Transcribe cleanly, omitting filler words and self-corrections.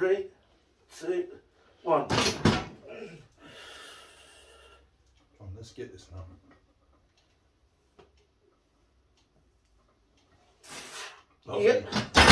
3, 2, 1. Come on, let's get this now. Lovely. Yep.